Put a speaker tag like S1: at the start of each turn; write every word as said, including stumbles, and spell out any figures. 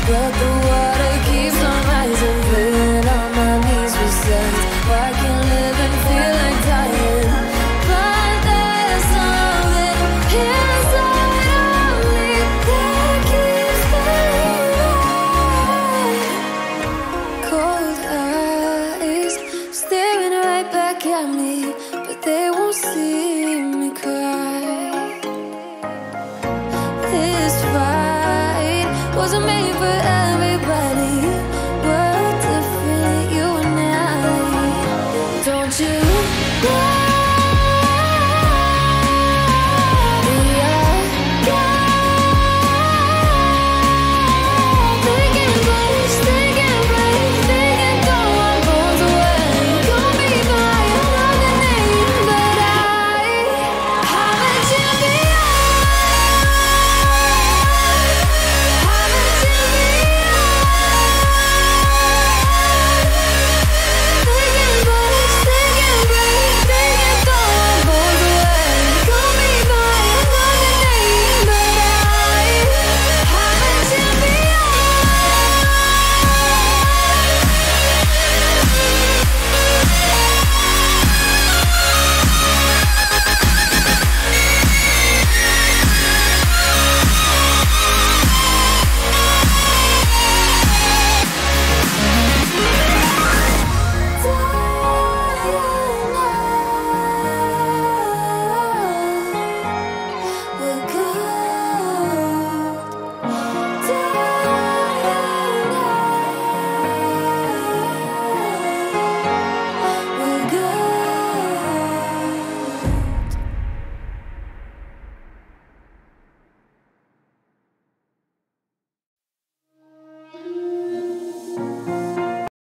S1: but the water keeps on rising, filling all my knees with sense. I can live and feel like dying, but there's something inside of me that keeps me alive. Cold eyes staring right back at me, but they won't see me cry. This fight wasn't made for